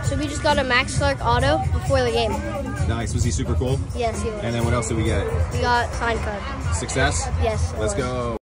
So we just got a Max Clark auto before the game. Nice. Was he super cool? Yes, he was. And then what else did we get? We got signed card. Success? Yes. Let's go.